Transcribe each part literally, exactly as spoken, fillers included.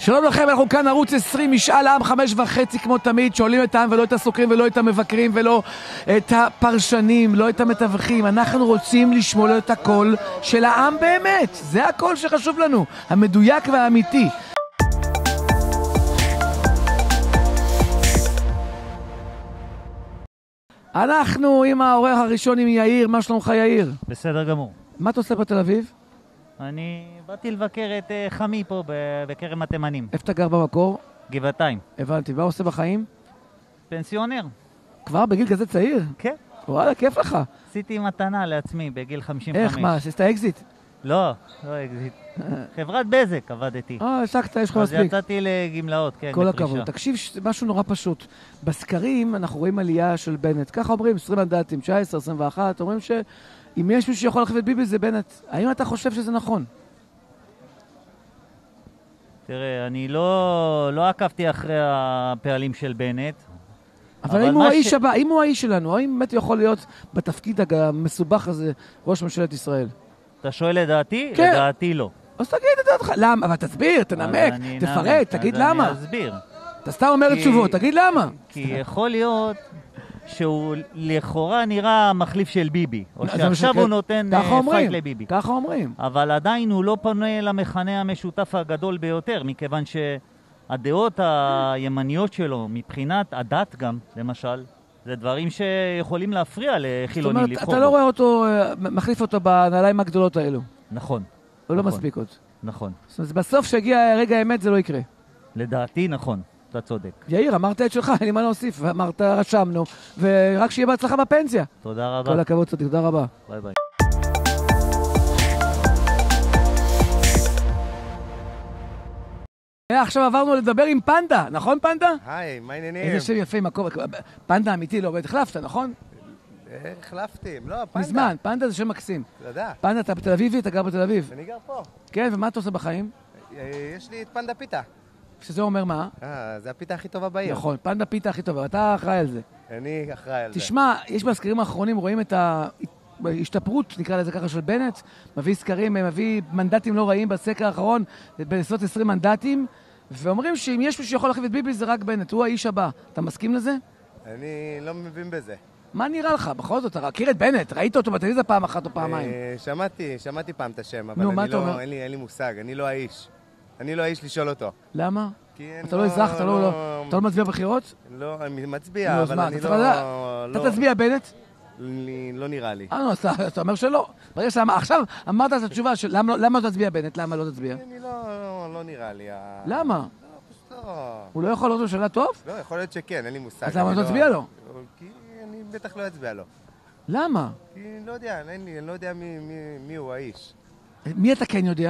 שלום לכם, אנחנו כאן ערוץ עשרים, משאל עם חמש וחצי כמו תמיד, שואלים את העם ולא את הסוקרים ולא את המבקרים ולא את הפרשנים, לא את המתווכים. אנחנו רוצים לשמוע את הקול של העם באמת, זה הקול שחשוב לנו, המדויק והאמיתי. אנחנו עם העורך הראשון עם יאיר. מה שלומך יאיר? בסדר גמור. מה אתה עושה בתל אביב? אני באתי לבקר את uh, חמי פה בכרם התימנים. איפה אתה גר במקור? גבעתיים. הבנתי. מה עושה בחיים? פנסיונר. כבר בגיל כזה צעיר? כן. וואלה, כיף לך. עשיתי מתנה לעצמי בגיל חמישים וחמש. איך, מה, עשית אקזיט? לא, לא אקזיט. חברת בזק עבדתי. אה, השקת, יש לך מספיק. אז יצאתי לגמלאות, כן, כל לפרישה. הכבוד. תקשיב, משהו נורא פשוט. בסקרים אנחנו רואים עלייה של בנט. ככה אומרים, עשרים מנדטים, תשע עשרה, עשרים ואחת. אומרים שאם יש מישהו שיכול להחליף את ביבי זה בנט. האם אתה חושב שזה נכון? תראה, אני לא, לא עקבתי אחרי הפעלים של בנט. אבל, אבל אם הוא האיש ש... הבא, אם הוא האיש שלנו, האם באמת יכול להיות בתפקיד המסובך הזה ראש ממשלת ישראל? אתה שואל לדעתי? כן. לדעתי לא. אז תגיד את דעתך. למה? אבל תסביר, תנמק, תפרט, תגיד למה. אז אני אסביר. אתה סתם אומר את תשובות, תגיד למה. כי יכול להיות שהוא לכאורה נראה מחליף של ביבי, או שעכשיו הוא נותן פייט לביבי. ככה אומרים. אבל עדיין הוא לא פונה למכנה המשותף הגדול ביותר, מכיוון שהדעות הימניות שלו, מבחינת הדת גם, למשל, זה דברים שיכולים להפריע לחילונים לבחור. זאת אומרת, אתה לא רואה אותו, מחליף אותו בנעליים הגדולות האלו. נכון. הוא לא מספיק עוד. נכון. זאת אומרת, בסוף שהגיע רגע האמת זה לא יקרה. לדעתי נכון, אתה צודק. יאיר, אמרת את שלך, אין לי מה להוסיף, אמרת, רשמנו, ורק שיהיה בהצלחה בפנסיה. תודה רבה. כל הכבוד, צודק, תודה רבה. ביי ביי. עכשיו עברנו לדבר עם פנדה, נכון פנדה? היי, מה העניינים? איזה שם יפה, מקום, פנדה אמיתי, לא עובד, החלפת, נכון? החלפתי, לא, פנדה. מזמן, פנדה זה שם מקסים. תודה. פנדה, אתה בתל אביבי, אתה גר בתל אביב. אני גר פה. כן, ומה אתה עושה בחיים? יש לי את פנדה פיתה. שזה אומר מה? אה, זה הפיתה הכי טובה בעיר. נכון, פנדה פיתה הכי טובה, אתה אחראי על זה. אני אחראי על זה. תשמע, יש בסקרים האחרונים, רואים את ההשתפרות, נקרא לזה ככה, של בנט, מביא סקרים, מביא מנדטים לא רעים בסקר האחרון, בעשרות עשרים מנדטים, ואומרים שאם יש מישהו שיכול להחליף את ביבי זה רק בנט, הוא האיש הבא. אתה מסכים לזה? אני לא מבין בזה. מה נראה לך? בכל זאת, אתה מכיר את בנט, ראית אותו בטלוויזיה פעם אחת או פעמיים. שמעתי, שמעתי פעם את השם, אבל נו, אני מה אתה אומר? לא, אין לי, אין לי מושג, אני לא האיש. אני לא האיש לשאול אותו. למה? אתה לא אזרח, אתה לא מצביע בחירות? לא, אני מצביע, אבל אני לא... אתה תצביע בנט? לא נראה לי. אה, נו, אתה אומר שלא. עכשיו אמרת את התשובה, למה לא תצביע בנט? למה לא תצביע? אני לא נראה לי. למה? הוא לא יכול להיות לו שאלה טוב? לא, יכול להיות שכן, אין לי מושג. אז למה לא תצביע לו? כי אני בטח לא אצביע לו. למה? כי אני לא יודע, אני לא יודע מי הוא האיש. מי אתה כן יודע?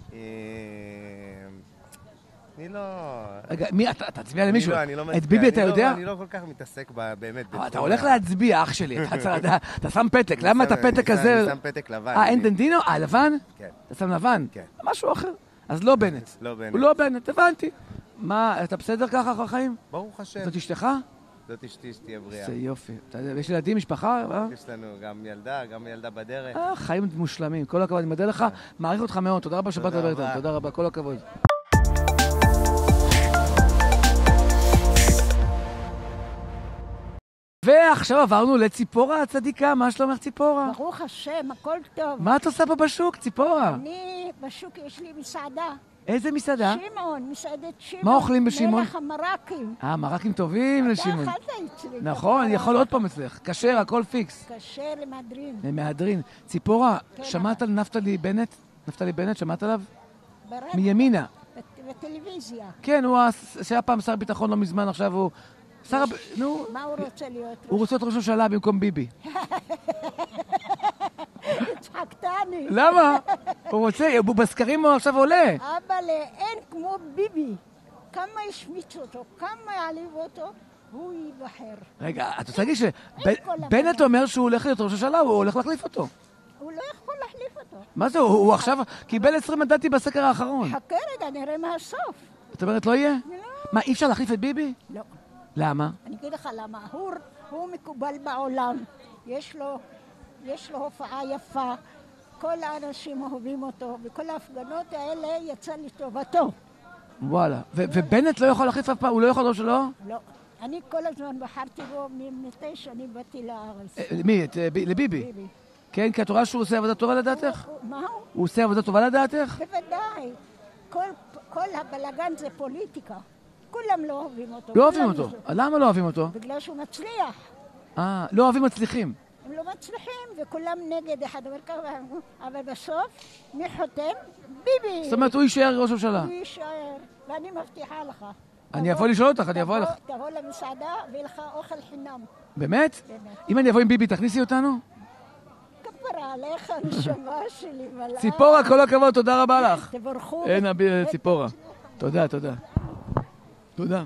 אני לא... רגע, מי, אתה תצביע למישהו? לא, אני לא מצביע. את ביבי אתה יודע? אני לא כל כך מתעסק באמת. אתה הולך להצביע, אח שלי. אתה שם פתק, למה את הפתק הזה... אני שם פתק לבן. אה, אין דנדינו? אה, לבן? כן. אתה שם לבן? כן. משהו אחר. אז לא בנט. לא בנט. הוא לא בנט, הבנתי. מה, אתה בסדר ככה אחר חיים? ברוך השם. זאת אשתך? זאת אשתי שתהיה בריאה. זה יופי. יש ילדים, משפחה? יש לנו גם ילדה, גם ילדה בדרך. אה, חיים מושלמים. כל הכבוד, אני מודה לך. מעריך אותך מאוד. תודה רבה שבאת לדבר איתנו. תודה רבה, כל הכבוד. ועכשיו עברנו לציפורה הצדיקה. מה שלומך ציפורה? ברוך השם, הכל טוב. מה את עושה פה בשוק, ציפורה? אני, בשוק יש לי מסעדה. איזה מסעדה? שמעון, מסעדת שמעון. מה אוכלים בשמעון? מלך המרקים. אה, מרקים טובים לשמעון. אתה אכלת אצלי. נכון, אני יכול עוד פעם אצלך. כשר, הכל פיקס. כשר למהדרין. למהדרין. ציפורה, שמעת על נפתלי בנט? נפתלי בנט, שמעת עליו? מימינה. בטלוויזיה. כן, הוא שהיה פעם שר ביטחון לא מזמן, עכשיו הוא... שר... נו... מה הוא רוצה להיות? הוא רוצה להיות ראש ממשלה במקום ביבי. צחקתני. למה? הוא רוצה, הוא בסקרים הוא עכשיו עולה. אבל אין כמו ביבי. כמה השמיץ אותו, כמה יעליב אותו, הוא ייבחר. רגע, את רוצה להגיד שבנט אומר שהוא הולך להיות ראש ממשלה, הוא הולך להחליף אותו. הוא לא יכול להחליף אותו. מה זה? הוא עכשיו קיבל עשרים מנדטים בסקר האחרון. חכה רגע, נראה מהסוף. את אומרת לא יהיה? לא. מה, אי אפשר להחליף את ביבי? לא. למה? אני אגיד לך למה. הוא, הוא מקובל בעולם. יש לו, יש לו הופעה יפה. כל האנשים אוהבים אותו, וכל ההפגנות האלה יצא לטובתו. וואלה. ו- ובנט לא יכול להחליף אף פעם? הוא לא יכול ראש שלו? לא. אני כל הזמן בחרתי בו מתי שאני באתי לארץ. אה, מי? את, אה, ב- לביבי? ביבי. כן, כי את רואה שהוא עושה עבודה טובה לדעתך? הוא- מה הוא? הוא עושה עבודה טובה לדעתך? בוודאי. כל, כל הבלגן זה פוליטיקה. כולם לא אוהבים אותו. לא אוהבים כולם אותו. זה- למה לא אוהבים אותו? בגלל שהוא מצליח. אה, לא אוהבים מצליחים. הם לא מצליחים, וכולם נגד אחד, אבל ככה, אבל בסוף, מי חותם? ביבי. זאת אומרת, הוא יישאר ראש הממשלה. הוא יישאר, ואני מבטיחה לך. אני תבוא- אבוא לשאול אותך, אני אבוא תבוא- אליך. תבוא למסעדה ויהיה לך אוכל חינם. באמת? באמת. אם אני אבוא עם ביבי, תכניסי אותנו? כפרה עליך, נשמה שלי, מלאך. ציפורה, כל הכבוד, תודה רבה לך. תבורכו. אין אבי ציפורה. תודה, תודה. תודה.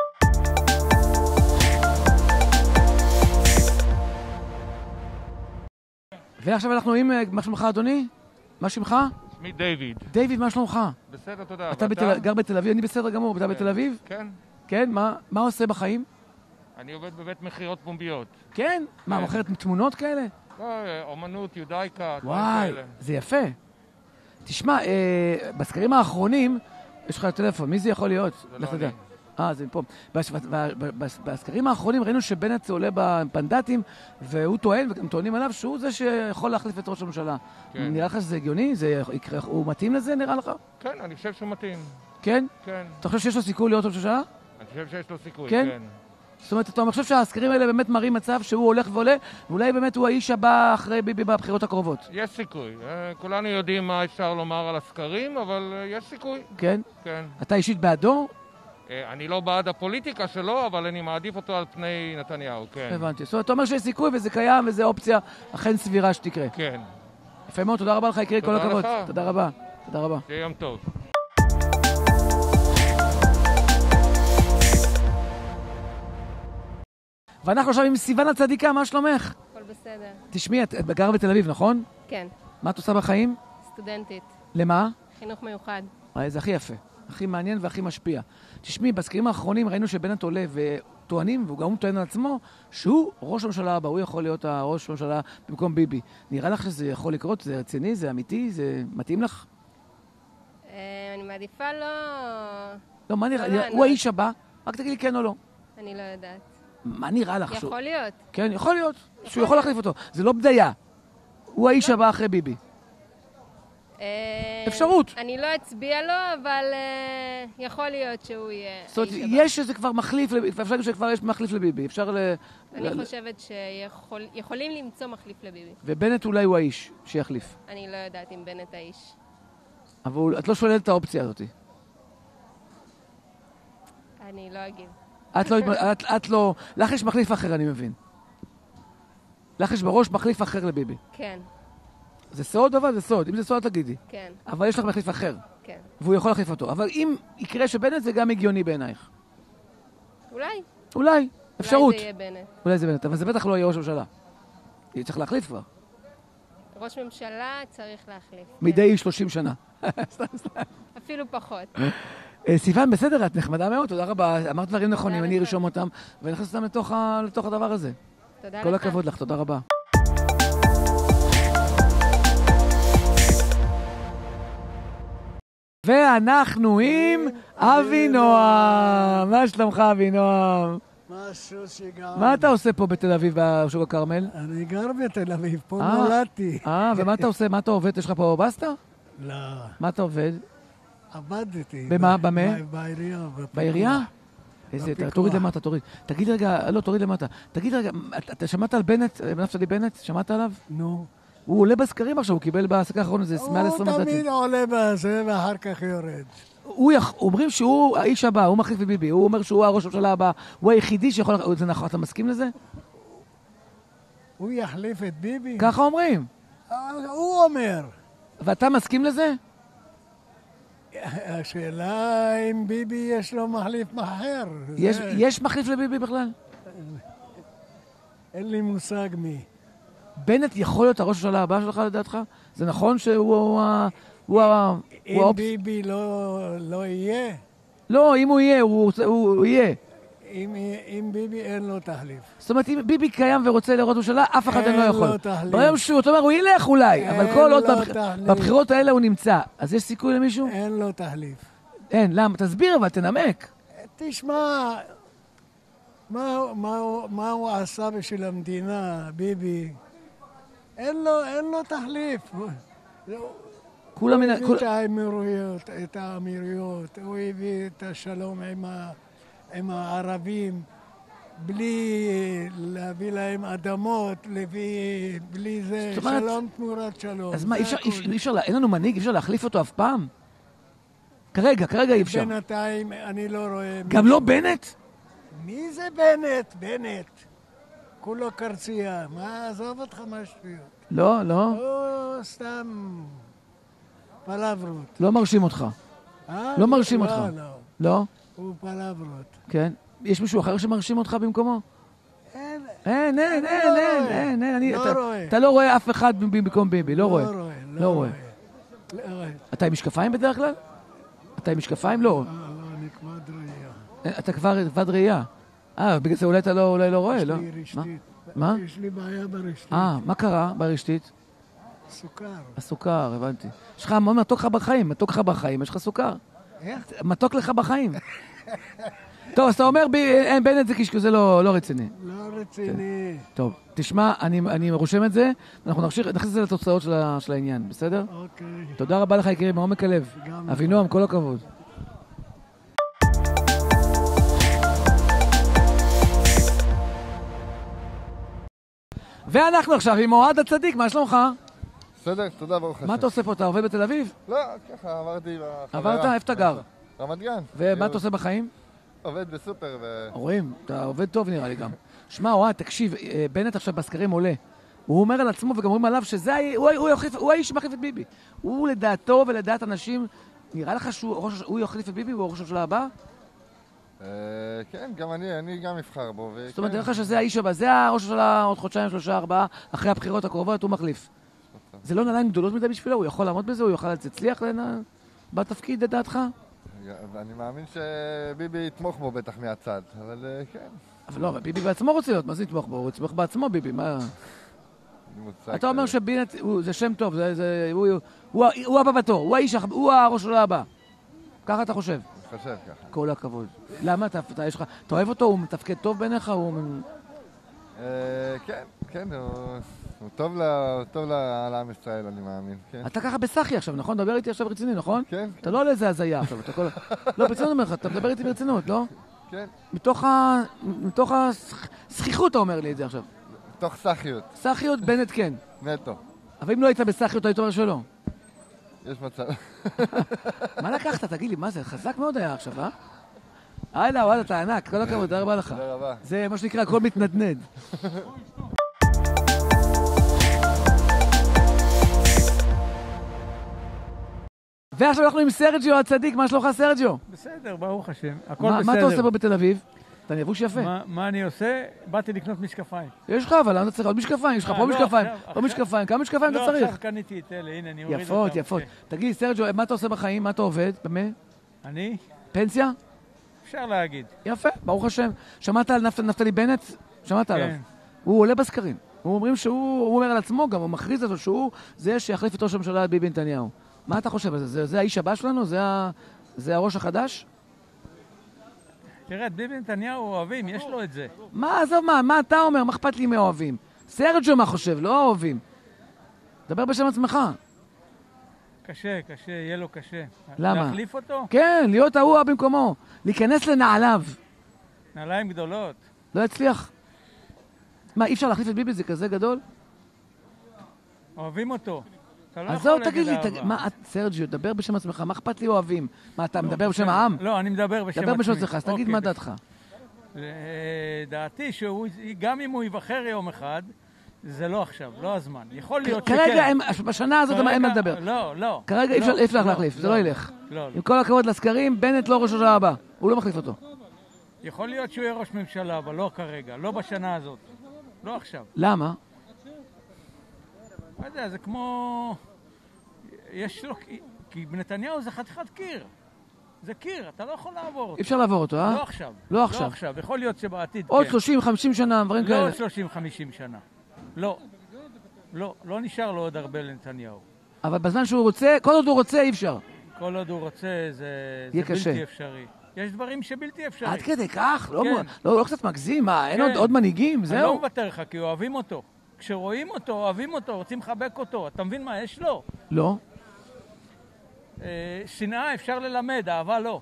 ועכשיו אנחנו עם, מה שלומך אדוני? מה שמך? שמי דיוויד. דיוויד, מה שלומך? בסדר, תודה. אתה ואתה? בתל- גר בתל אביב? אני בסדר גמור, אתה כן. בתל אביב? כן. כן, מה מה עושה בחיים? אני עובד בבית מכירות פומביות. כן? מה, כן. מוכרת תמונות כאלה? לא, אומנות, יודאיקה, דברים וואי, כאלה. זה יפה. תשמע, אה, בסקרים האחרונים, יש לך טלפון, מי זה יכול להיות? זה לך לא תדע. אני. אה, זה פה. בס- ב- ב- בס- בסקרים האחרונים ראינו שבנט עולה בפנדטים, והוא טוען, וגם טוענים עליו, שהוא זה שיכול להחליף את ראש הממשלה. כן. נראה לך שזה הגיוני? זה יקרה, הוא מתאים לזה, נראה לך? כן, אני חושב שהוא מתאים. כן? כן. אתה חושב שיש לו סיכוי להיות ראש הממשלה? אני חושב שיש לו סיכוי, כן? כן. זאת אומרת, אתה חושב שהסקרים האלה באמת מראים מצב שהוא הולך ועולה, ואולי באמת הוא האיש הבא אחרי ביבי בבחירות הקרובות. יש סיכוי. אה, כולנו יודעים מה אפשר לומר על הסקרים, אבל אה, יש סיכוי. כן? כן. אתה אישית בעדו? אה, אני לא בעד הפוליטיקה שלו, אבל אני מעדיף אותו על פני נתניהו, כן. הבנתי. זאת אומרת, אתה אומר שיש סיכוי וזה קיים וזו אופציה אכן סבירה שתקרה. כן. יפה מאוד, תודה רבה לך, יקרי, כל תודה הכבוד. לך. תודה רבה. תודה רבה. שיהיה יום טוב. ואנחנו עכשיו עם סיוון הצדיקה, מה שלומך? הכל בסדר. תשמעי, את את גרה בתל אביב, נכון? כן, מה את עושה בחיים? סטודנטית, למה? חינוך מיוחד. אה, זה הכי יפה, הכי מעניין והכי משפיע. תשמעי, בסקרים האחרונים ראינו שבנט עולה וטוענים, והוא גם טוען על עצמו, שהוא ראש הממשלה הבא, הוא יכול להיות הראש הממשלה במקום ביבי. נראה לך שזה יכול לקרות? זה רציני? זה אמיתי? זה מתאים לך? אה, אני מעדיפה לא... לא, מה נראה? לא נראה- לענות. הוא האיש הבא? רק תגידי כן או לא. אני לא יודעת. מה נראה לך? שהוא- יכול להיות. כן, יכול להיות. שהוא יכול להחליף אותו. זה לא בדיה. הוא האיש הבא אחרי ביבי. אה, אפשרות. אני לא אצביע לו, אבל אה, יכול להיות שהוא יהיה זאת אומרת, האיש הבא. יש איזה כבר מחליף, לב- אפשר להגיד שכבר יש מחליף לביבי. אפשר ל... אני ל- חושבת שיכולים למצוא מחליף לביבי. ובנט אולי הוא האיש שיחליף. אני לא יודעת אם בנט האיש. אבל הוא- את לא שוללת את האופציה הזאת. אני לא אגיד. את לא, את, את לא, לך יש מחליף אחר, אני מבין. לך יש בראש מחליף אחר לביבי. כן, זה סוד אבל זה סוד, אם זה סוד תגידי. כן, אבל יש לך מחליף אחר, כן. והוא יכול להחליף אותו. אבל אם יקרה שבנט זה גם הגיוני בעינייך. אולי. אולי, אפשרות. אולי זה יהיה בנט. אולי זה בנט, אבל זה בטח לא יהיה ראש הממשלה. היא צריך להחליף כבר. ראש ממשלה צריך להחליף. כן. מדי שלושים שנה. אפילו פחות. אה, סיוון, בסדר, את נחמדה מאוד, תודה רבה. אמרת דברים נכונים, אני לך. ארשום אותם, ונכנס אותם לתוך ה- לתוך הדבר הזה. תודה לך. כל הכבוד לך, תודה רבה. ואנחנו עם אבי נועם. מה שלומך, אבי נועם? משהו שגם... מה אתה עושה פה בתל אביב, בשוק הכרמל? אני גר בתל אביב, פה אה. נולדתי. אה, ומה אתה עושה? מה אתה עובד? יש לך פה בסטה? לא, מה אתה עובד? עבדתי. במה? ב- במה? ב- בעירייה. בפיקוח. בעירייה? איזה, בפיקוח. תוריד למטה, תוריד. תגיד רגע, לא, תוריד למטה. תגיד רגע, אתה- אתה שמעת על בנט, נפתלי בנט? שמעת עליו? נו. הוא עולה בסקרים עכשיו, הוא קיבל בהעסקה האחרונה, זה מעל הוא עשרים מנדטים. תמיד עולה בזה ואחר כך יורד. הוא יכ- אומרים שהוא האיש הבא, הוא מחליף את ביבי, הוא אומר שהוא הראש הממשלה הבא, הוא היחידי שיכול... זה נכון, אתה מסכים לזה? הוא יחליף את ביבי? ככה אומרים. אה, הוא אומר. ואתה מסכים לזה? השאלה אם ביבי יש לו מחליף אחר. יש, זה- יש מחליף לביבי בכלל? אין לי מושג מי. בנט יכול להיות הראש הממשלה הבא שלך לדעתך? זה נכון שהוא הוא, ה- הוא, ה- הוא אם האופ... ביבי לא לא יהיה, לא, אם הוא יהיה, הוא, הוא, הוא יהיה. אם אם ביבי אין לו תחליף. זאת אומרת, אם ביבי קיים ורוצה לראות ממשלה, אף אחד אין לא יכול. לו תחליף. ביום שהוא, אתה אומר, הוא ילך אולי, אבל אין כל עוד לו בבח... תחליף. בבחירות האלה הוא נמצא. אז יש סיכוי למישהו? אין לו תחליף. אין, למה? תסביר, אבל תנמק. תשמע, מה, מה, מה הוא עשה בשביל המדינה, ביבי? אין לו, אין לו תחליף. כולם... הוא הביא את האמירויות, את האמירויות, הוא הביא את השלום עם, ה, עם הערבים, בלי להביא להם אדמות, לביא, בלי זה, אומרת, שלום תמורת שלום. אז מה, אי אפשר, אי אפשר, אין לנו מנהיג, אי אפשר להחליף אותו אף פעם? כרגע, כרגע אי אפשר. בינתיים אני לא רואה... גם לא בנט? מי זה בנט? בנט. כולו קרצייה. מה, עזוב אותך מהשטויות. לא, לא. לא, סתם פלברות. לא מרשים אותך. אה? לא מרשים לא, אותך. לא, לא. לא? הוא פלברות. כן. יש מישהו אחר שמרשים אותך במקומו? אין, אין, אין, אני אין, לא אין, רואה. אין, אין, אני... לא אתה- רואה. אתה לא רואה אף אחד במקום ביבי, לא רואה. לא רואה. לא רואה. לא רואה. אתה עם משקפיים בדרך כלל? אתה עם משקפיים? לא. אה, לא, אני כבד ראייה. אתה כבר כבד ראייה. אה, בגלל זה אולי אתה לא, אולי לא רואה, לא? יש לי מה? רשתית. מה? יש לי בעיה ברשתית. אה, מה קרה ברשתית? סוכר. הסוכר, הבנתי. יש לך מאוד מתוק לך בחיים, מתוק לך בחיים, יש לך סוכר. איך? מתוק לך בחיים. טוב, אז אתה אומר, בי, אין, בנט זה קשקוש, זה לא, לא רציני. לא רציני. טוב, תשמע, אני, אני רושם את זה, אנחנו נכניס את זה לתוצאות של, ה, של העניין, בסדר? אוקיי. תודה רבה לך, יקירי, מעומק הלב. גם אבינועם, כל הכבוד. ואנחנו עכשיו עם אוהד הצדיק, מה שלומך? בסדר, תודה, ברוך השם. מה אתה עושה פה? אתה עובד בתל אביב? לא, ככה, עברתי בחברה. עברת? איפה אתה גר? רמת גן. ומה אתה עושה בחיים? עובד בסופר ו... רואים, אתה עובד טוב נראה לי גם. שמע, אוהד, תקשיב, בנט עכשיו בסקרים עולה. הוא אומר על עצמו וגם אומרים עליו שזה, הוא, הוא, יחליף, הוא האיש שמחליף את ביבי. הוא לדעתו ולדעת אנשים, נראה לך שהוא יחליף את ביבי? הוא ראש הממשלה הבא? כן, גם אני, אני גם אבחר בו. זאת אומרת, נראה לך שזה האיש הבא, זה הראש הממשלה עוד חודשיים, שלושה, ארבעה, אחרי הבחירות הקרובות, הוא מחליף. זה לא נעליים גדולות מדי בשבילו? הוא יכול לעמוד בזה? הוא יוכל להצליח בתפקיד, לדעתך? אני מאמין שביבי יתמוך בו בטח מהצד, אבל כן. אבל לא, ביבי בעצמו רוצה להיות, מה זה יתמוך בו? הוא יתמוך בעצמו, ביבי, מה... אתה אומר שבנט, זה שם טוב, הוא הבא בתור, הוא האיש, הוא הראש שלו הבא. ככה אתה חושב? אני חושב ככה. כל הכבוד. למה? אתה אוהב אותו? הוא מתפקד טוב בעיניך? כן, כן, הוא טוב לעם ישראל, אני מאמין. אתה ככה בסחי עכשיו, נכון? דבר איתי עכשיו רציני, נכון? כן. אתה לא על איזה הזיה עכשיו, אתה כל... לא, ברצינות אומר לך, אתה מדבר איתי ברצינות, לא? כן. מתוך הסחיחות אתה אומר לי את זה עכשיו. מתוך סחיות. סחיות, בנט כן. נטו. אבל אם לא היית בסחיות, היית אומר שלא. יש מצב. מה לקחת? תגיד לי, מה זה? חזק מאוד היה עכשיו, אה? הלאה, וואלה, אתה ענק, כל הכבוד, תודה רבה לך. תודה רבה. זה מה שנקרא, הכל מתנדנד. ועכשיו אנחנו עם סרג'יו הצדיק, מה שלומך סרג'יו? בסדר, ברוך השם, הכל בסדר. מה אתה עושה פה בתל אביב? אתה נבוש יפה. מה אני עושה? באתי לקנות משקפיים. יש לך, אבל למה אתה צריך עוד משקפיים? יש לך פה משקפיים, פה משקפיים, כמה משקפיים אתה צריך? לא, עכשיו קניתי את אלה, הנה, אני אוריד אותם. יפות, יפות. תגיד, סרג'יו, מה אתה עושה בחיים? מה אתה עובד? במה? אני? פנסיה? אפשר להגיד. יפה, ברוך השם. שמעת על נפתלי בנט? שמעת עליו? הוא עולה בסקרים. הוא אומרים שהוא, הוא אומר על עצמו גם, הוא מכריז על זה שהוא זה שיחליף את ראש הממשלה ביבי נתניהו. מה אתה חושב על זה? זה האיש הבא שלנו? זה הראש החדש? תראה, את ביבי נתניהו אוהבים, יש לו את זה. מה, עזוב, מה, מה אתה אומר? מה אכפת לי מאוהבים? סרג'יו מה חושב, לא אוהבים. דבר בשם עצמך. קשה, קשה, יהיה לו קשה. למה? להחליף אותו? כן, להיות ההוא במקומו. להיכנס לנעליו. נעליים גדולות. לא יצליח. מה, אי אפשר להחליף את ביבי? זה כזה גדול? אוהבים אותו. עזוב, תגיד לי, מה, סרג'יו, דבר בשם עצמך, מה אכפת לי אוהבים? מה, אתה מדבר בשם העם? לא, אני מדבר בשם עצמי. דבר בשם עצמך, אז תגיד מה דעתך. דעתי שגם אם הוא יבחר יום אחד, זה לא עכשיו, לא הזמן. יכול להיות שכן. כרגע, בשנה הזאת אין מה לדבר. לא, לא. כרגע אי אפשר להחליף, זה לא ילך. עם כל הכבוד לסקרים, בנט לא ראש הממשלה הבא. הוא לא מחליף אותו. יכול להיות שהוא יהיה ראש ממשלה, אבל לא כרגע, לא בשנה הזאת. לא עכשיו. למה? לא יודע, זה כמו... יש לו... כי בנתניהו זה חתיכת קיר. זה קיר, אתה לא יכול לעבור אותו. אי אפשר לעבור אותו, אה? לא עכשיו. לא עכשיו. לא עכשיו, יכול להיות שבעתיד כן. עוד שלושים חמישים שנה, דברים כאלה. לא עוד שלושים חמישים שנה. לא. לא, לא נשאר לו עוד הרבה לנתניהו. אבל בזמן שהוא רוצה, כל עוד הוא רוצה אי אפשר. כל עוד הוא רוצה, זה, יהיה זה קשה. בלתי אפשרי. יש דברים שבלתי אפשרי. עד כדי כך? לא, כן. לא, לא קצת מגזים? מה, אין כן. עוד, עוד מנהיגים? אני זהו? לא מוותר לך, כי אוהבים אותו. כשרואים אותו, אוהבים אותו, רוצים לחבק אותו. אתה מבין מה יש לו? לא. אה, שנאה אפשר ללמד, אהבה לא.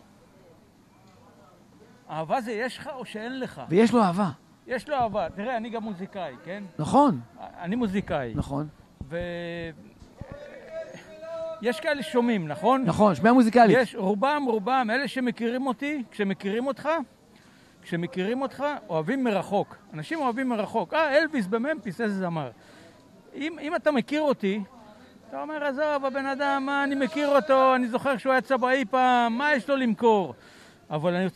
אהבה זה יש לך או שאין לך? ויש לו אהבה. יש לו אהבה. תראה, אני גם מוזיקאי, כן? נכון. אני מוזיקאי. נכון. ו... יש כאלה שומעים, נכון? נכון, שמיעה מוזיקלית. יש, רובם, רובם, אלה שמכירים אותי, כשמכירים אותך, כשמכירים אותך, אוהבים מרחוק. אנשים אוהבים מרחוק. אה, אלוויס בממפיס, איזה זמר. אם, אם אתה מכיר אותי, אתה אומר, עזוב, הבן אדם, מה, אני מכיר אותו, אני זוכר שהוא היה צבאי פעם, מה יש לו למכור? אבל אני...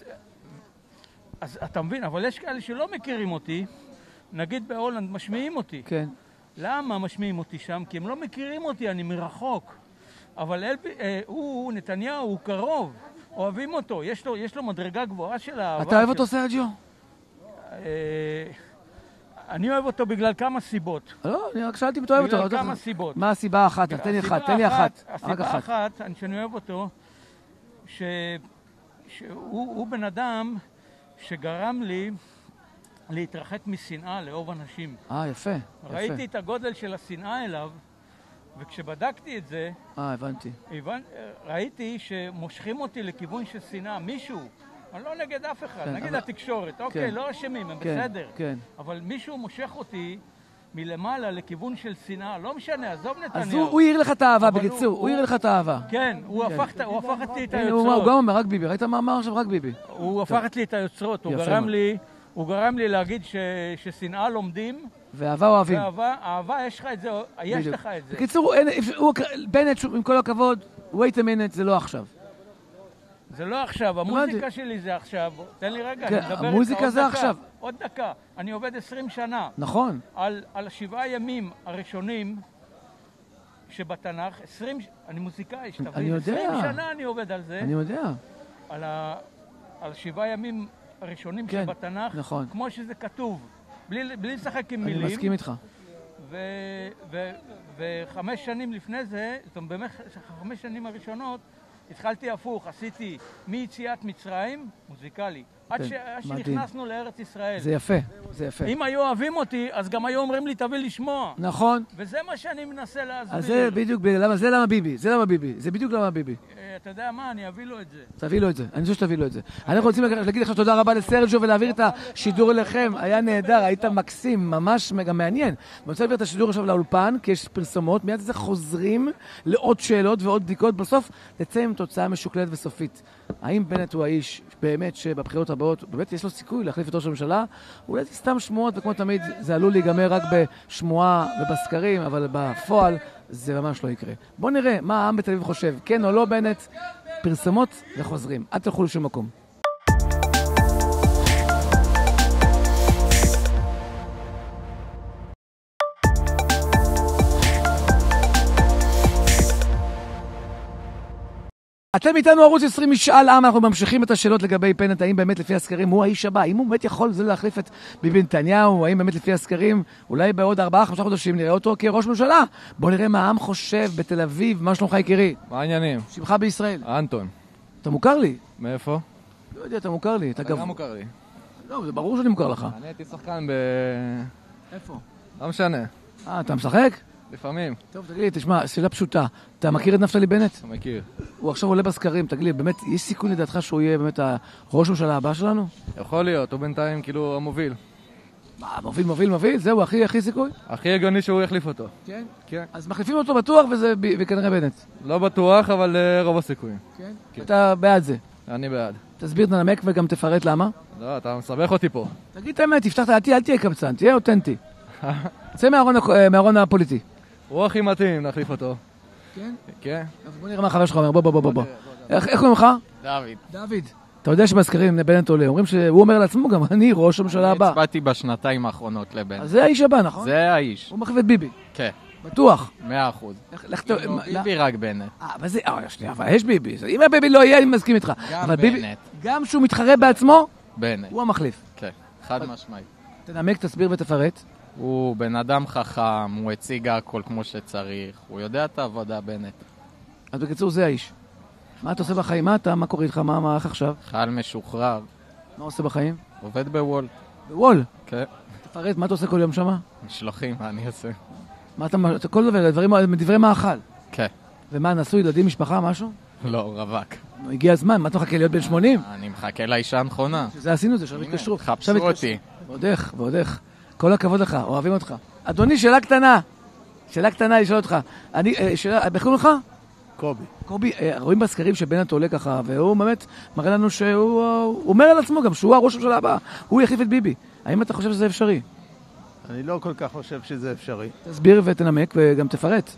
אז אתה מבין, אבל יש כאלה שלא מכירים אותי, נגיד בהולנד, משמיעים אותי. כן. למה משמיעים אותי שם? כי הם לא מכירים אותי, אני מרחוק. אבל אלפי, אה, הוא, נתניהו, הוא קרוב, אוהבים אותו, יש לו, יש לו מדרגה גבוהה של האהבה. אתה אוהב של... אותו, סרג'יו? אה, אני אוהב אותו בגלל כמה סיבות. לא, אני רק שאלתי אם אתה אוהב אותו. בגלל כמה סיבות. מה הסיבה האחת? תן לי אחת, תן לי אחת. הסיבה האחת, שאני אוהב אותו, ש... שהוא הוא בן אדם שגרם לי להתרחק משנאה לאהוב אנשים. אה, יפה. ראיתי יפה. את הגודל של השנאה אליו, וכשבדקתי את זה, אה, הבנתי. הבנ... ראיתי שמושכים אותי לכיוון של שנאה. מישהו, אני לא נגד אף אחד, כן, נגד אבל... התקשורת, אוקיי, כן. לא אשמים, הם כן, בסדר. כן. אבל מישהו מושך אותי מלמעלה לכיוון של שנאה, לא משנה, עזוב נתניהו. אז הוא, הוא העיר לך את האהבה, בקיצור, הוא, הוא העיר לך את האהבה. כן, הוא כן. הפך, הוא הפך אותי את הנה, הוא היוצרות. גם אומר, רק ביבי. ראית מה אמר עכשיו? רק ביבי. הוא הפך לי את היוצרות, הוא יפה גרם מאוד. לי, הוא גרם לי להגיד ש... ששנאה לומדים, ואהבה אוהבים. ואהבה, אהבה, יש לך את זה, יש בדיוק. לך את זה. בקיצור, אין- הוא- בנט, שוב, עם כל הכבוד, wait a minute, זה לא עכשיו. זה לא עכשיו, המוזיקה שלי זה עכשיו. תן לי רגע, כן, אני מדבר איתך המוזיקה עוד זה דקה. עכשיו. עוד דקה. אני עובד עשרים שנה. נכון. על, על השבעה ימים הראשונים שבתנ"ך, עשרים, אני מוזיקאי, שתבין, אני יודע. עשרים שנה אני עובד על זה. אני יודע. על, ה, על שבעה ימים הראשונים כן, שבתנ"ך, נכון. כמו שזה כתוב, בלי, בלי לשחק עם אני מילים. מסכים איתך. ו, ו, וחמש שנים לפני זה, זאת אומרת, באמת, חמש שנים הראשונות, התחלתי הפוך, עשיתי מיציאת מצרים, מוזיקלי, עד, כן, ש... עד מדהים. שנכנסנו לארץ ישראל. זה יפה, זה יפה. אם היו אוהבים אותי, אז גם היו אומרים לי, תביא לשמוע. נכון. וזה מה שאני מנסה להסביר. אז זה בדיוק, למה, זה למה ביבי, זה למה ביבי, זה בדיוק למה ביבי. אה, אתה יודע מה, אני אביא לו את זה. תביא לו את זה, אני חושב שתביא לו את זה. אנחנו רוצים להגיד עכשיו תודה רבה לסרג'ו ולהעביר את השידור אליכם, היה נהדר, היית מקסים, ממש גם מעניין. אני רוצה להעביר את השידור עכשיו לאולפן, כי יש פרסומות, מיד זה חוזרים לעוד שאלות ועוד בדיקות, בסוף נצא עם תוצאה משוקללת וסופית. האם בנט הוא האיש באמת שבבחירות הבאות, באמת יש לו סיכוי להחליף את ראש הממשלה? אולי זה סתם שמועות, וכמו תמיד זה עלול להיגמר רק בשמועה ובסקרים, אבל בפועל זה ממש לא יקרה. בואו נראה מה העם בתל אביב חושב, כן או לא בנט, פרסומות וחוזרים. אל תלכו לשום מקום. אתם איתנו ערוץ עשרים משאל עם, אנחנו ממשיכים את השאלות לגבי בנט, האם באמת לפי הסקרים הוא האיש הבא, האם הוא באמת יכול זה להחליף את ביבי נתניהו, האם באמת לפי הסקרים, אולי בעוד ארבעה, חמישה חודשים נראה אותו כראש ממשלה. בוא נראה מה העם חושב בתל אביב, מה שלומך יקירי? מה העניינים? שמך בישראל. אנטון. אתה מוכר לי? מאיפה? לא יודע, אתה מוכר לי. אתה אתה גם מוכר לי. לא, זה ברור שאני מוכר לך. אני הייתי שחקן ב... איפה? לא משנה. אה, אתה משחק? לפעמים. טוב, תגיד לי, תשמע, שאלה פשוטה. אתה מכיר את נפתלי בנט? אתה מכיר. הוא עכשיו עולה בסקרים, תגיד לי, באמת, יש סיכוי לדעתך שהוא יהיה באמת הראש הממשלה הבא שלנו? יכול להיות, הוא בינתיים כאילו המוביל. מה, מוביל, מוביל, מוביל? זהו, הכי, הכי סיכוי? הכי הגיוני שהוא יחליף אותו. כן? כן. אז מחליפים אותו בטוח, וזה ב- וכנראה בנט. לא בטוח, אבל uh, רוב הסיכויים. כן? אתה בעד זה. אני בעד. תסביר, תנמק וגם תפרט למה. לא, אתה מסבך אותי פה. תגיד את האמת, תפתח את העתי, אל תהיה קבצן, תהיה אותנטי. צא מהארון הכ- אה, מהארון הפוליטי. הוא הכי מתאים להחליף אותו. כן? כן. אז בוא נראה מה החבר שלך אומר, בוא, בוא, בוא, בוא. איך איך קוראים לך? דוד. דוד. אתה יודע שבסקרים בנט עולה, אומרים שהוא אומר לעצמו גם, אני ראש הממשלה הבא. הצבעתי בשנתיים האחרונות לבנט. אז זה האיש הבא, נכון? זה האיש. הוא מחליף את ביבי. כן. בטוח. מאה אחוז. לך אתה... ביבי רק בנט. אה, אבל זה... אה, שנייה, אבל יש ביבי. אם הביבי לא יהיה, אני מסכים איתך. גם אבל ביבי... בנט. גם שהוא מתחרה בעצמו, בנט. הוא המחליף. כן, חד משמעית. תנמק, תסביר ותפרט. הוא בן אדם חכם, הוא הציג הכל כמו שצריך, הוא יודע את העבודה בנט. אז בקיצור זה האיש. מה אתה עושה בחיים? מה אתה? מה קורה איתך? מה, מה, איך עכשיו? חייל משוחרר. מה עושה בחיים? עובד בוול. בוול? כן. תפרט, מה אתה עושה כל יום שמה? משלוחים, מה אני עושה? מה אתה, כל דבר, דברים, דברי מאכל. כן. ומה, נשוי, ילדים, משפחה, משהו? לא, רווק. הגיע הזמן, מה אתה מחכה להיות בן שמונים? אני מחכה לאישה הנכונה. שזה עשינו את זה, עכשיו התקשרו. חפשו אותי. ועוד איך, ועוד איך. כל הכבוד לך, אוהבים אותך. אדוני, שאלה קטנה. שאלה קטנה לשאול אותך. אני, שאלה, איך קוראים לך? קובי. קובי, רואים בסקרים שבנט עולה ככה, והוא באמת מראה לנו שהוא אומר על עצמו גם שהוא הראש הממשלה הבא. הוא יחליף את ביבי. האם אתה חושב שזה אפשרי? אני לא כל כך חושב שזה אפשרי. תסביר ותנמק וגם תפרט.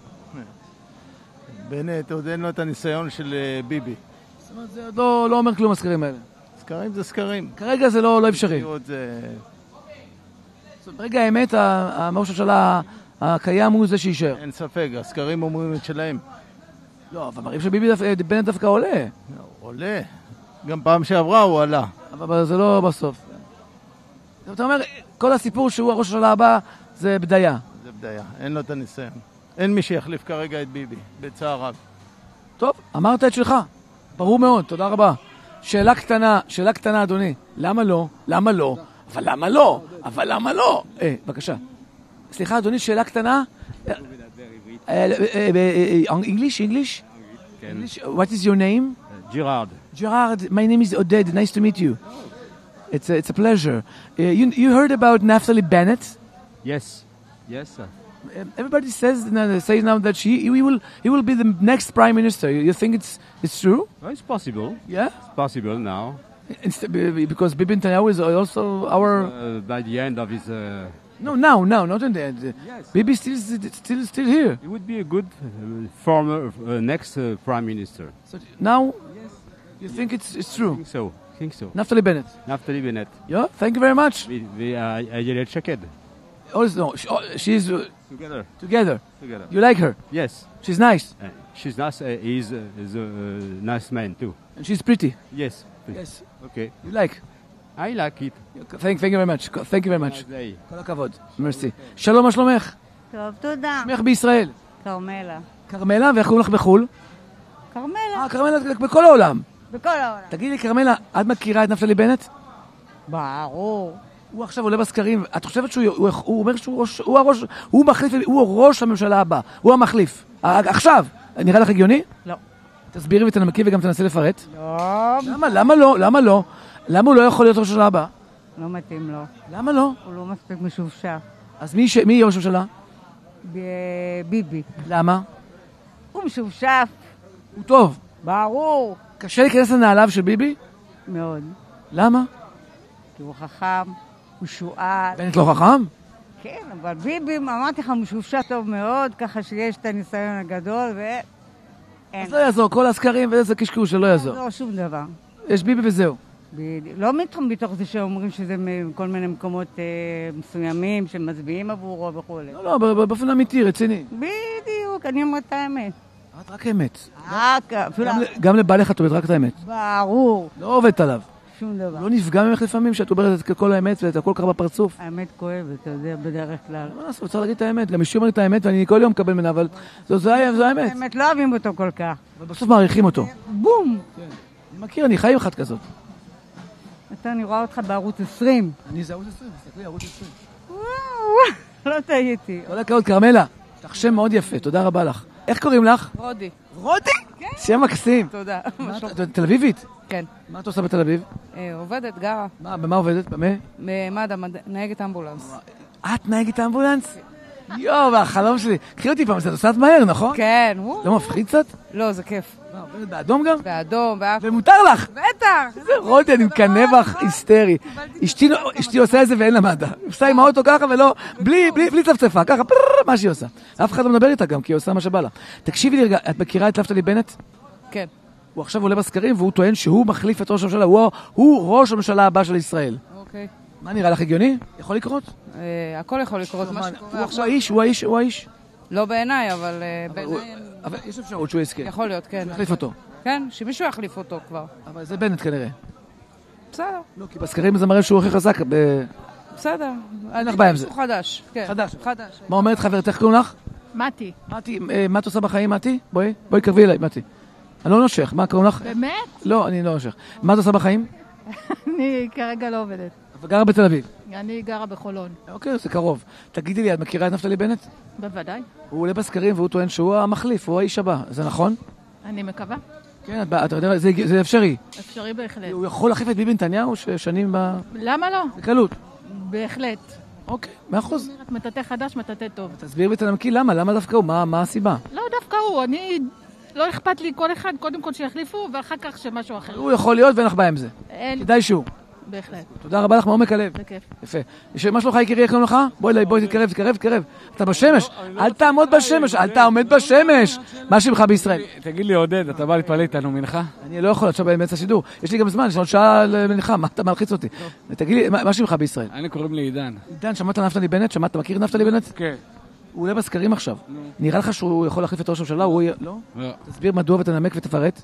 בנט עוד אין לו את הניסיון של ביבי. זאת אומרת, זה עוד לא, לא אומר כלום הסקרים האלה. סקרים זה סקרים. כרגע זה לא, לא אפשרי. זה... ברגע האמת, הראש הממשלה הקיים הוא זה שישאר. אין ספק, הסקרים אומרים את שלהם. לא, אבל מראים שביבי בנט דווקא עולה. עולה. גם פעם שעברה הוא עלה. אבל זה לא בסוף. אתה אומר, כל הסיפור שהוא הראש הממשלה הבא זה בדיה. זה בדיה, אין לו את הניסיון. אין מי שיחליף כרגע את ביבי, בצער רב. טוב, אמרת את שלך. ברור מאוד, תודה רבה. שאלה קטנה, שאלה קטנה, אדוני. למה לא? למה לא? אבל למה לא? אבל למה לא? אה, בבקשה. סליחה, אדוני, שאלה קטנה. English, English? English? What is your name? Gerard. Gerard, my name is Oded. Nice to meet you. It's a, it's a pleasure. Uh, you, you heard about Naftali Bennett? Yes. Yes, sir. Everybody says now, says now that she, he will he will be the next prime minister. You, you think it's it's true? Well, it's possible. Yeah? It's possible now. It's, because Bibi Netanyahu is also our... Uh, by the end of his... Uh, no, now, now, not in the end. Yes. Bibi still still still here. He would be a good uh, former uh, next uh, prime minister. So now, yes. You think it's it's true? I think so. I think so. Naftali Bennett. Naftali Bennett. Yeah, thank you very much. We, we uh, Ayelet Shaked. Also, no, she, oh, she's uh, together. Together. Together. You like her? Yes. She's nice. Uh, she's nice. Uh, he's uh, is a uh, nice man too. And she's pretty. Yes. Yes. Okay. You like? I like it. Thank, thank you very much. Thank you very much. כל הכבוד. מרסי. שלום, מה שלומך? טוב, תודה. שמך בישראל? כרמלה. כרמלה, ואיך קוראים לך בחו"ל? כרמלה. אה, כרמלה בכל העולם. בכל העולם. תגידי לי, כרמלה, את מכירה את נפתלי בנט? ברור. הוא עכשיו עולה בסקרים. את חושבת שהוא הוא, הוא אומר שהוא ראש, הוא הראש, הוא מחליף, הוא ראש הממשלה הבא. הוא המחליף. עכשיו. נראה לך הגיוני? לא. תסבירי ותנמקי וגם תנסה לפרט. לא. למה? למה לא? למה לא? למה הוא לא יכול להיות ראש הממשלה הבא? לא מתאים לו. למה לא? הוא לא מספיק משופשף. אז מי, ש... מי יהיה ראש הממשלה? ב... ביבי. למה? הוא משופשף. הוא טוב. ברור. קשה להיכנס לנעליו של ביבי? מאוד. למה? כי הוא חכם, הוא שואל. בנט לא חכם? כן, אבל ביבי, אמרתי לך, משופשף טוב מאוד, ככה שיש את הניסיון הגדול, ואין. אז לא יעזור, כל הסקרים ואיזה קשקוש שלא יעזור. לא, שום דבר. יש ביבי וזהו. בדיוק. לא מתחום בתוך זה שאומרים שזה מכל מיני מקומות אה, מסוימים, שמצביעים עבורו וכו'. לא, לא, באופן אמיתי, רציני. בדיוק, אני אומרת את האמת. את רק האמת. רק, אפילו... גם, גם לבעלך את אומרת רק את האמת. ברור. לא עובדת עליו. שום דבר. לא נפגע ממך לפעמים שאת אומרת את כל האמת ואת הכל קרה בפרצוף. האמת כואבת, אתה יודע, בדרך כלל. מה לעשות, רוצה להגיד את האמת. גם אשתי אומרת את האמת ואני כל יום מקבל ממנה, אבל זו האמת. האמת, לא אוהבים אותו כל כך. אבל בסוף מעריכים אותו. בום! אני מכיר, אני חי עם אחת כזאת. אתה, אני רואה אותך בערוץ עשרים. אני זה ערוץ עשרים, תסתכלי, ערוץ עשרים. וואו, לא טעיתי. כל הכבוד, כרמלה. יש לך שם מאוד יפה, תודה רבה לך. איך קוראים לך? רודי. רודי? כן. שם מקסים. תודה. את תל אביבית? כן. מה את עושה בתל אביב? עובדת, גרה. במה עובדת? במה? במד"א, נהגת אמבולנס. את נהגת אמבולנס? יואו, החלום שלי. קחי אותי פעם, זה נוסעת מהר, נכון? כן. לא מפחיד קצת? לא, זה כיף. עובדת באדום גם? באדום, באדום. ומותר לך? בטח. זה רודי, אני מקנא בך היסטרי. אשתי עושה את זה ואין לה מד"א. עושה עם האוטו ככה ולא, בלי צפצפה, ככה, מה שהיא עושה. אף אחד לא מדבר איתה גם, כי היא עושה מה שבא לה. תקשיבי לי רגע, את מכירה את נפתלי בנט? כן. הוא עכשיו עולה בסקרים והוא טוען שהוא מחליף את ראש הממשלה, הוא ראש הממשלה הבא של ישראל. אוקיי. מה נראה לך הגיוני? יכול לקרות? הכל יכול לקרות. הוא האיש, הוא האיש, הוא האיש. לא בעיניי, אבל בעיניי... אבל יש אפשרות שהוא יזכה. יכול להיות, כן. יחליף אותו. כן, שמישהו יחליף אותו כבר. אבל זה בנט כנראה. בסדר. לא, כי בסקרים זה מראה שהוא הכי חזק. בסדר. אין לך בעיה עם זה. הוא חדש. חדש. חדש. מה אומרת חברתך? קוראים לך? מתי. מתי, מה את עושה בחיים, מתי? בואי, בואי קרבי אליי, מתי. אני לא נושך, מה קוראים לך? באמת? לא, אני לא נושך. מה את עושה בחיים? אני כרגע לא עובדת. את גרה בתל אביב. אני גרה בחולון. אוקיי, זה קרוב. תגידי לי, את מכירה את נפתלי בנט? בוודאי. הוא עולה בסקרים והוא טוען שהוא המחליף, הוא האיש הבא. זה נכון? אני מקווה. כן, אתה יודע, זה, זה אפשרי. אפשרי בהחלט. הוא יכול להחליף את ביבי נתניהו ששנים ב... למה לא? בקלות. בהחלט. אוקיי, מאה אחוז. מטאטא חדש, מטאטא טוב. תסביר ותנמקי למה, למה דווקא הוא, מה, מה הסיבה? לא דווקא הוא, אני... לא אכפת לי כל אחד, קודם כל שיחליפו, ואחר כך שמשהו אחר. הוא יכול להיות ואין לך בעיה עם זה. אין. כדאי שהוא. בהחלט. תודה רבה לך מעומק הלב. בכיף. יפה. יש מה שלומך יקירי, איך קוראים לך? בואי אליי, בואי תתקרב, תתקרב, תתקרב. אתה בשמש. אל תעמוד בשמש, אל תעמוד בשמש. מה שמך בישראל? תגיד לי, עודד, אתה בא להתפלל איתנו מנחה? אני לא יכול עכשיו באמצע השידור. יש לי גם זמן, יש עוד שעה למנחה, מה אתה מלחיץ אותי? תגיד לי, מה שמך בישראל? אני קוראים לי עידן. עידן, שמעת נפתלי בנט? שמעת, מכיר נפתלי בנט? כן. הוא עולה בסקרים עכשיו. נראה לך שהוא יכול להחליף את ראש הממשלה? הוא יהיה... לא? לא. תסביר מדוע ותנמק ותפרט.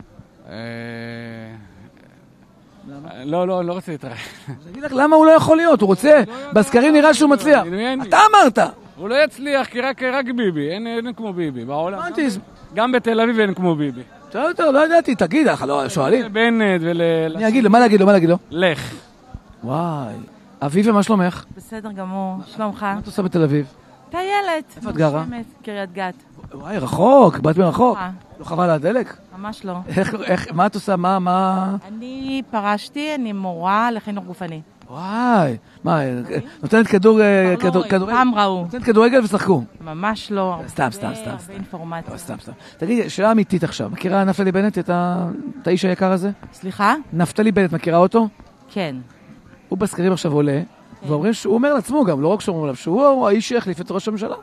לא, לא, לא רוצה להתראה. תגיד לך, למה הוא לא יכול להיות? הוא רוצה, בסקרים נראה שהוא מצליח. אתה אמרת! הוא לא יצליח, כי רק ביבי, אין כמו ביבי בעולם. גם בתל אביב אין כמו ביבי. בסדר, לא ידעתי, תגיד, אנחנו לא שואלים. בנט ול... אני אגיד לו, מה להגיד לו, מה להגיד לו? לך. וואי. אביב, מה שלומך? בסדר גמור, שלומך. מה את עושה בתל אביב? טיילת. איפה את גרה? קריית גת. וואי, רחוק, באת מרחוק. לא חבל על הדלק? ממש לא. איך, מה את עושה, מה, מה... אני פרשתי, אני מורה לחינוך גופני. וואי, מה, נותנת כדור, כדורגל? פעם ראו. נותנת כדורגל ושחקו. ממש לא. סתם, סתם, סתם. באינפורמציה. סתם, סתם. תגידי, שאלה אמיתית עכשיו. מכירה נפתלי בנט את האיש היקר הזה? סליחה? נפתלי בנט, מכירה אותו? כן. הוא בסקרים עכשיו עולה, ואומרים שהוא אומר לעצמו גם, לא רק שאומרים עליו, שהוא האיש שיחליף את ראש הממשלה.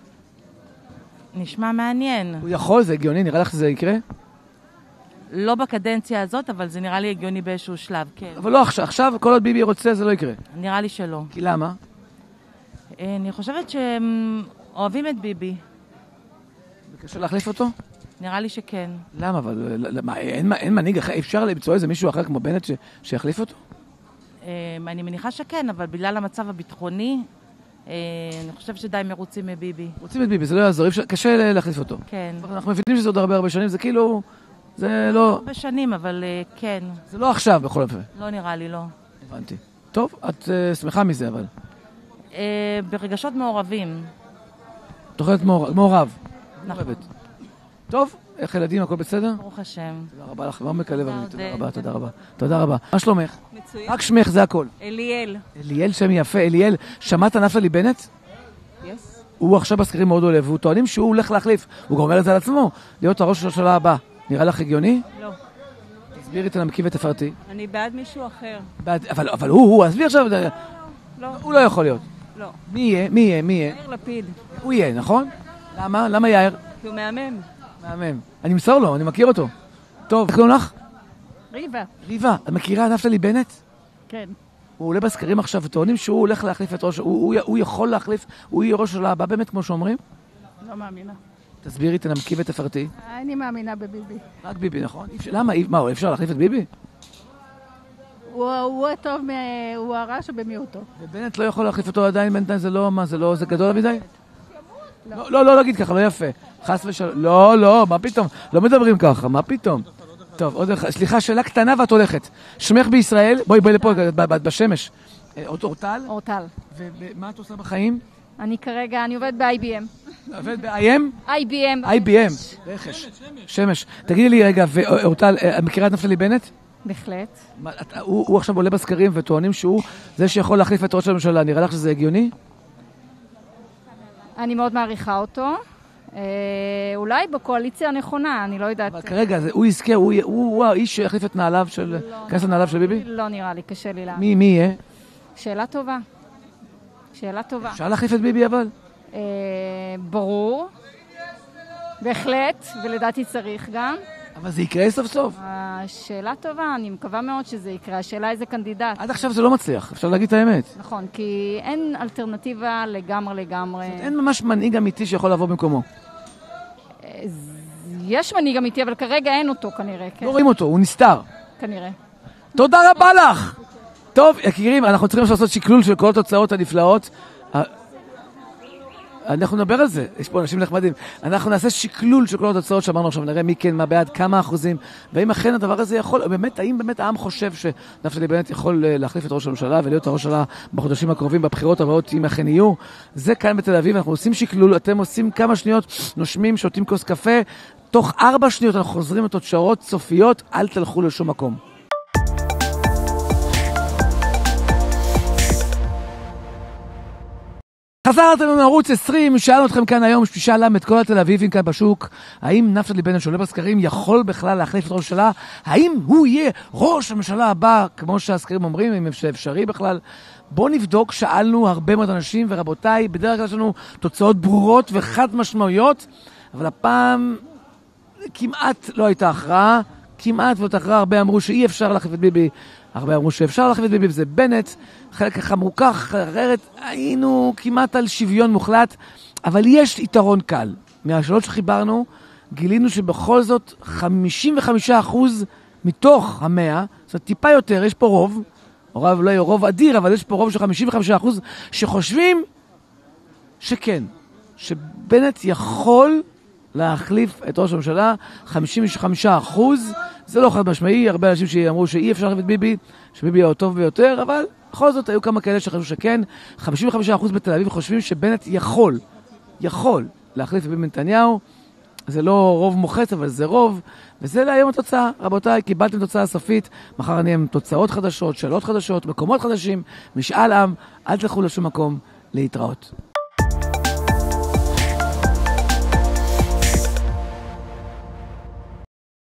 נשמע מעניין. הוא יכול, זה הגיוני, נראה לך שזה יקרה? לא בקדנציה הזאת, אבל זה נראה לי הגיוני באיזשהו שלב, כן. אבל לא עכשיו, עכשיו כל עוד ביבי רוצה זה לא יקרה. נראה לי שלא. כי למה? אני חושבת שהם אוהבים את ביבי. בקשר להחליף אותו? נראה לי שכן. למה? אבל מה, אין, אין מנהיג אחר, אפשר למצוא איזה מישהו אחר כמו בנט ש, שיחליף אותו? אני מניחה שכן, אבל בגלל המצב הביטחוני, אני חושב שדי מרוצים מביבי. רוצים את ביבי, זה לא יעזור, קשה להחליף אותו. כן. אנחנו מבינים שזה עוד הרבה הרבה שנים, זה כאילו, זה לא... הרבה שנים, אבל כן. זה לא עכשיו בכל אופן. לא נראה לי, לא. הבנתי. טוב, את שמחה מזה, אבל. ברגשות מעורבים. תוכלת מעורב. נכון. טוב, איך ילדים, הכל בסדר? ברוך השם. תודה רבה לך, מעומק הלב, תודה רבה, תודה רבה. תודה רבה. מה שלומך? מצוין. רק שמך, זה הכל. אליאל. אליאל שם יפה. אליאל, שמעת נפתלי בנט? יס. הוא עכשיו בסקרים מאוד עולה, והוא טוענים שהוא הולך להחליף. הוא גם אומר את זה על עצמו, להיות הראש של השאלה הבאה. נראה לך הגיוני? לא. תסבירי, תנמקי ותפרטי. אני בעד מישהו אחר. בעד, אבל, אבל הוא, הוא, עזבי עכשיו. לא, לא. הוא לא יכול להיות. לא. מי יהיה? מי יהיה? מי יהיה? יאיר לפיד. הוא יהיה, נכון? למה? למה יאיר? כי הוא מהמם. מהמם. אני מסור לו, אני מכיר אותו. טוב, איך קוראים לך? ריבה. ריבה, את מכירה נפתלי בנט? כן. הוא עולה בסקרים עכשיו, וטוענים שהוא הולך להחליף את ראש, הוא, הוא, הוא יכול להחליף, הוא יהיה ראש של הבא באמת, כמו שאומרים? לא מאמינה. תסבירי, תנמקי ותפרטי. אני מאמינה בביבי. רק ביבי, נכון? למה? מה, אפשר להחליף את ביבי? הוא, הוא הטוב, הוא הרע שבמיעוטו. ובנט לא יכול להחליף אותו עדיין, בינתיים זה לא, מה, זה לא, זה גדול מדי? לא, לא, לא להגיד ככה, לא יפה. חס ושלום. לא, לא, מה פתאום? לא מדברים ככה, מה פתאום? טוב, עוד אחד. סליחה, שאלה קטנה ואת הולכת. שמך בישראל, בואי, בואי לפה, בשמש. אורטל? אורטל. ומה את עושה בחיים? אני כרגע, אני עובדת ב-איי בי אם. עובדת ב-איי אם? איי בי אם. איי בי אם. רכש. שמש. תגידי לי רגע, ואורטל, מכירה את נפתלי בנט? בהחלט. הוא עכשיו עולה בסקרים וטוענים שהוא זה שיכול להחליף את ראש הממשלה. נראה לך שזה הגיוני? אני מאוד מעריכה אותו. אולי בקואליציה הנכונה, אני לא יודעת. אבל כרגע, הוא יזכה, הוא האיש שיחליף את נעליו של... כנס לנעליו של ביבי? לא נראה לי, קשה לי לה. מי, מי יהיה? שאלה טובה. שאלה טובה. אפשר להחליף את ביבי אבל? ברור. בהחלט, ולדעתי צריך גם. אבל זה יקרה סוף סוף. שאלה טובה, אני מקווה מאוד שזה יקרה. השאלה איזה קנדידט. עד עכשיו זה לא מצליח, אפשר להגיד את האמת. נכון, כי אין אלטרנטיבה לגמרי לגמרי. אין ממש מנהיג אמיתי שיכול לבוא במקומו. יש מנהיג אמיתי, אבל כרגע אין אותו כנראה. לא רואים אותו, הוא נסתר. כנראה. תודה רבה לך! טוב, יקירים, אנחנו צריכים לעשות שקלול של כל התוצאות הנפלאות. אנחנו נדבר על זה, יש פה אנשים נחמדים. אנחנו נעשה שקלול של כל התוצאות שאמרנו עכשיו, נראה מי כן, מה בעד, כמה אחוזים, והאם אכן הדבר הזה יכול, באמת, האם באמת העם חושב שנפתלי בנט יכול להחליף את ראש הממשלה ולהיות הראש שלה בחודשים הקרובים, בבחירות הבאות, אם אכן יהיו. זה כאן בתל אביב, אנחנו עושים שקלול, אתם עושים כמה שניות, נושמים, שותים כוס קפה, תוך ארבע שניות אנחנו חוזרים לתוצאות סופיות, אל תלכו לשום מקום. חזרתם מערוץ עשרים, שאלנו אתכם כאן היום, ששאלם את כל התל אביבים כאן בשוק, האם נפתלי בנט שעולה בסקרים יכול בכלל להחליף את ראש הממשלה? האם הוא יהיה ראש הממשלה הבא, כמו שהסקרים אומרים, אם אפשרי בכלל? בואו נבדוק, שאלנו הרבה מאוד אנשים, ורבותיי, בדרך כלל יש לנו תוצאות ברורות וחד משמעויות, אבל הפעם כמעט לא הייתה הכרעה, כמעט ולא הכרעה, הרבה אמרו שאי אפשר להחליף את ביבי, הרבה אמרו שאפשר להחליף את ביבי, וזה בנט, חלק כך אמרו כך, אחרת היינו כמעט על שוויון מוחלט, אבל יש יתרון קל. מהשאלות שחיברנו, גילינו שבכל זאת חמישים וחמישה אחוז מתוך המאה, זאת אומרת טיפה יותר, יש פה רוב, רוב לא יהיה רוב אדיר, אבל יש פה רוב של חמישים וחמישה אחוז, שחושבים שכן, שבנט יכול להחליף את ראש הממשלה, חמישים וחמישה אחוז, זה לא חד משמעי, הרבה אנשים שאמרו שאי אפשר להחליף את ביבי, שביבי הוא הטוב ביותר, אבל בכל זאת היו כמה כאלה שחשבו שכן, חמישים וחמישה אחוז בתל אביב חושבים שבנט יכול, יכול להחליף את ביבי נתניהו, זה לא רוב מוחץ, אבל זה רוב, וזה להיום התוצאה. רבותיי, קיבלתם תוצאה סופית, מחר אני עם תוצאות חדשות, שאלות חדשות, מקומות חדשים, משאל עם, אל תלכו לשום מקום להתראות.